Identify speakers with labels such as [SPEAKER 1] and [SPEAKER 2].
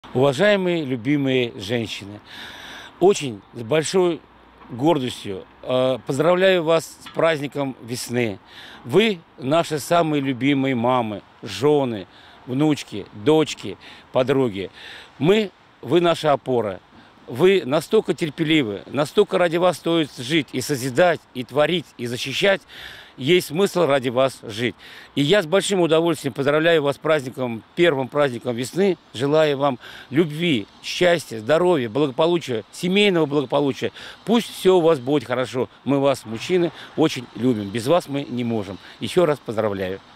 [SPEAKER 1] Уважаемые, любимые женщины, очень с большой гордостью поздравляю вас с праздником весны. Вы наши самые любимые мамы, жены, внучки, дочки, подруги. Вы наша опора. Вы настолько терпеливы, настолько ради вас стоит жить и созидать, и творить, и защищать. Есть смысл ради вас жить. И я с большим удовольствием поздравляю вас с праздником, первым праздником весны. Желаю вам любви, счастья, здоровья, благополучия, семейного благополучия. Пусть все у вас будет хорошо. Мы вас, мужчины, очень любим. Без вас мы не можем. Еще раз поздравляю.